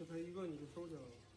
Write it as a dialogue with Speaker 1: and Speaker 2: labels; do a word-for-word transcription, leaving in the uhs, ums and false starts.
Speaker 1: 这才一个你就收起来了。